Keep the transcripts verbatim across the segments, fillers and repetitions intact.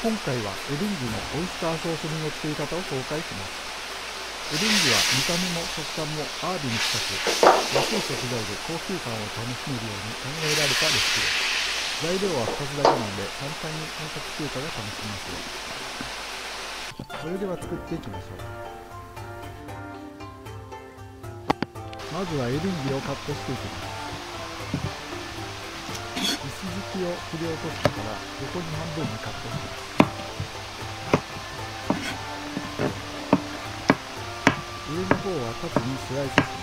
今回はエリンギのオイスターソース煮の作り方を紹介します。エリンギは見た目も食感もアワビに近く、安い食材で高級感を楽しめるように考えられたレシピです。材料はふたつだけなので簡単に本格中華が楽しめますよ。それでは作っていきましょう。まずはエリンギをカットしていきます。石突きを切り落としてから横に半分にカットします。上の方は縦にスライスします。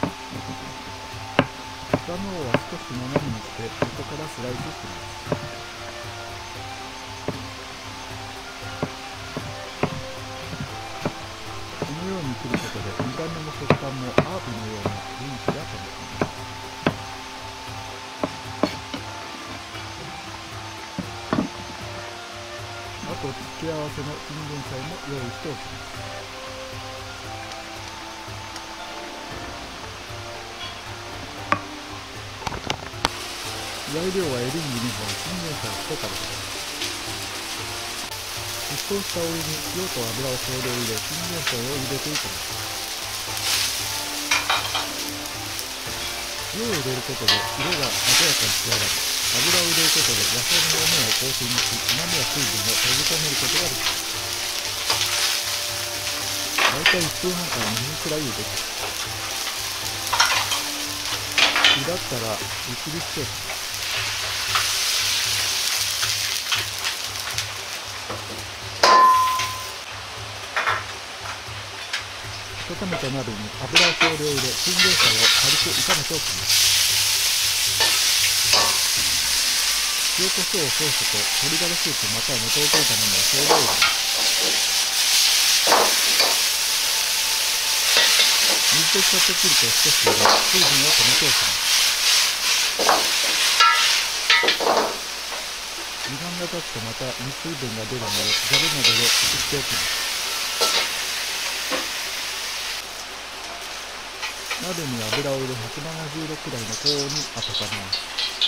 下の方は少し斜めにして横からスライスします。このように切ることで見た目も食感もアワビのような雰囲気が楽しめます。あと付け合わせのチンゲン菜も用意しておきます。材料はエリンギにほん、チンゲン菜いち束です。沸騰したお湯に塩と油を少量入れ、チンゲン菜を入れていきます。塩を入れることで色が鮮やかに仕上がり、油を入れることで野菜の表面をコーティングし、うまみや水分を閉じ込めることができます。だいたいいっぷんはんからにふんくらい茹でます。煮立ったら湯切りしておきます。温めた鍋に油を少量入れ、チンゲン菜を軽く炒めておきます。塩コショウソースと鶏ガラスープまたは元を溶いたものを少量入れます。水で使って切ると少し入れ、水分を止めておきます。時間が経つとまた水分が出るので、ざるなどですくっておきます。鍋に油を入れひゃくななじゅうどくらいの高温に温めます。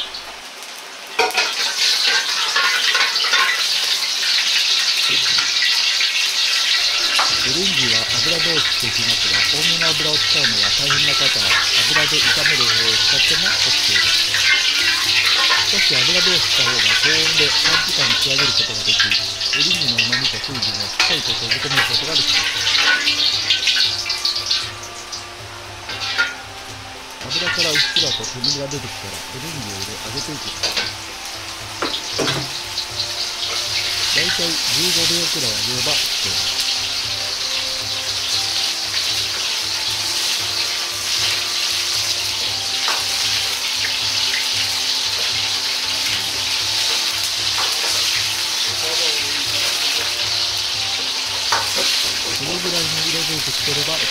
エリンギは油通ししていきますが、多めの油を使うのが大変な方は油で炒める方を使っても OK です。しかし油通しした方が高温で短時間に仕上げることができ、エリンギの旨味と水分をしっかりと閉じ込めることができます。油からうっすらと煙が出てきたらエリンギを入れ揚げていきます。だいたいじゅうごびょうくらい揚げれば OK です。このぐらいに色づいてきてれば OK です。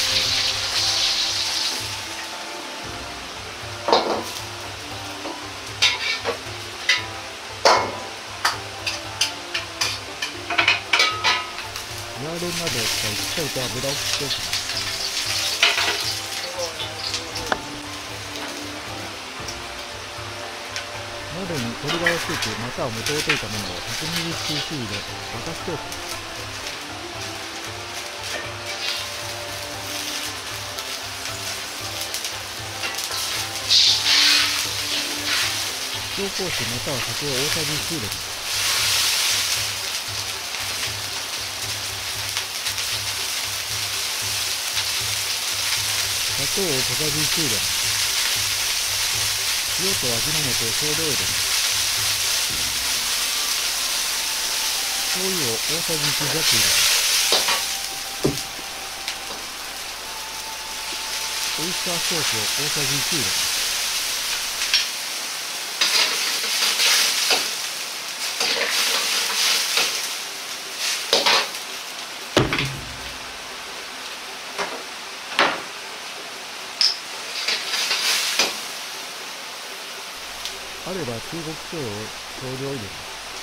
ヤーレンなどを使いしっかりと油を切っておきます。鍋に鶏ガラスープまたは元を溶いたものを ひゃくにじゅっシーシー 入れ沸かしておきます。塩麹または酒を大さじいち入れます。砂糖を小さじいち入れます。塩と味の素を少量入れます。醤油を大さじいち弱入れます。オイスターソースを大さじいち入れます。あれば中国醤油を少量入れます。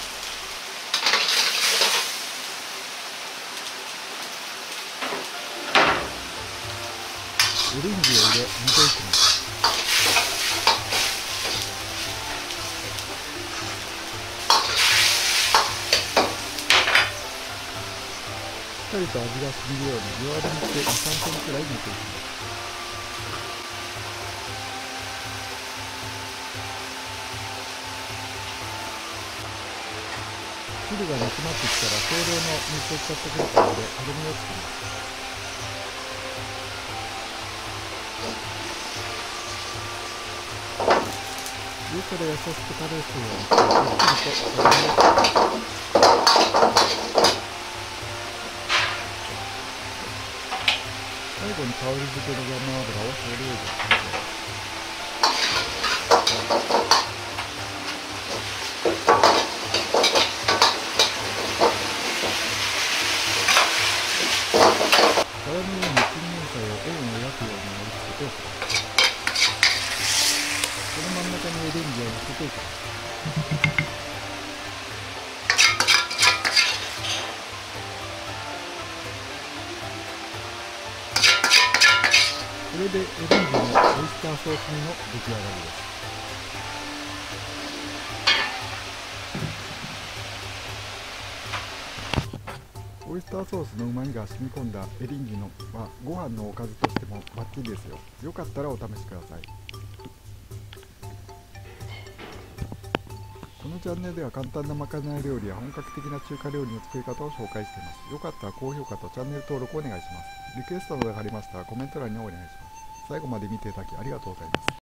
エリンギを入れ煮ていきます。 かりと味が染みるように弱火にしてに、さん分くらい煮ていきます。汁が煮詰まってきたら少量の水を使ってくれたのでとろみをつけます。上から優しくタレスをしてゆっくりととろみをつけます。最後に香り付けのごま油を少量入れます。皿の上にチンゲン菜を円を描くように盛り付けておきます。その真ん中にエリンギを乗せていきます。これでエリンギのオイスターソース煮の出来上がりです。オイスターソースのうまみが染み込んだエリンギのはご飯のおかずとしてもバッチリですよ。よかったらお試しください。このチャンネルでは簡単なまかない料理や本格的な中華料理の作り方を紹介しています。よかったら高評価とチャンネル登録をお願いします。リクエストなどがありましたらコメント欄にお願いします。最後まで見ていただきありがとうございます。